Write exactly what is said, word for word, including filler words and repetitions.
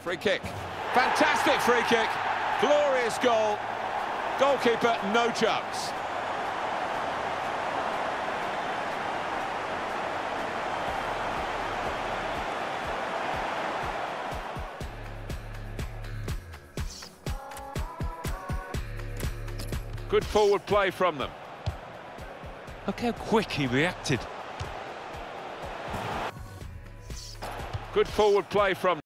Free kick. Fantastic free kick. Glorious goal. Goalkeeper, no chance. Good forward play from them. Look how quick he reacted. Good forward play from them.